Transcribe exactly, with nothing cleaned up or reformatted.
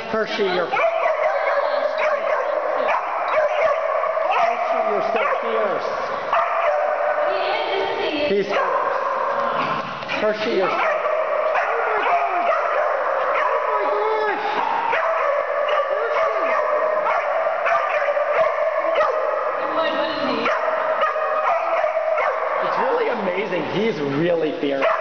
Hershey, you're... Hershey, you're so fierce. He's fierce. Hershey, you're so... It's really amazing. He's really fierce.